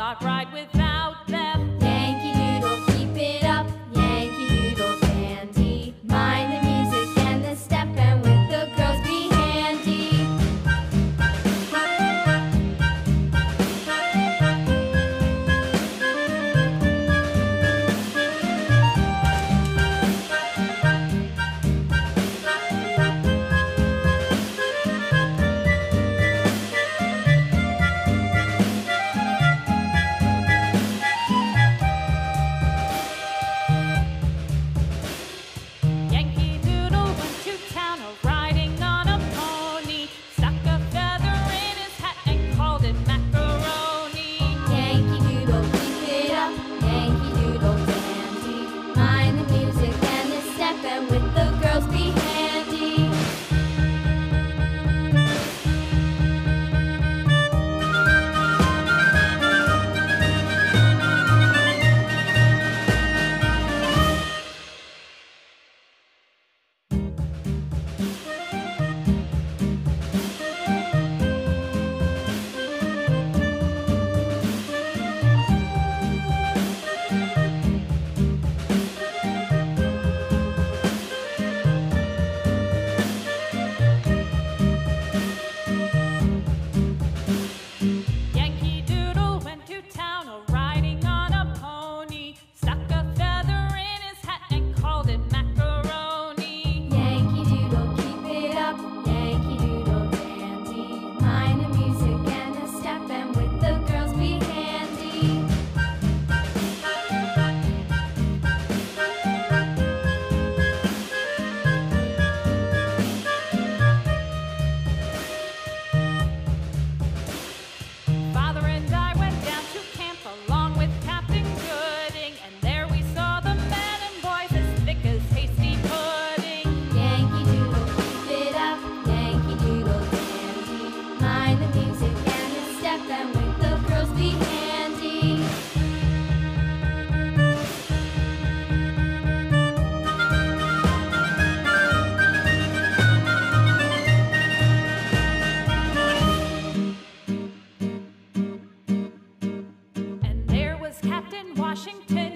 not ride without them. Yankee Doodle, keep it up, Yankee Doodle dandy. Mind the music and the step, and with the girls be handy. Yankee Doodle went to town riding on a pony, stuck a feather in his hat and called it macaroni. Yankee Doodle, keep it up, Yankee Doodle dandy. Mind the music and the step, and with the girls be handy. Yankee Doodle went to town riding on a pony, stuck a feather in his hat and called it macaroni. Yankee Doodle, keep it up, Yankee Doodle dandy. Mind the music and the step, and with the girls be handy. Father and I went down to camp along with Captain Gooding, and there we saw the men and boys as thick as hasty pudding. Yankee Doodle, keep it up, Yankee Doodle dandy. Mind the music and the step, and with the girls be handy. And there was Captain Washington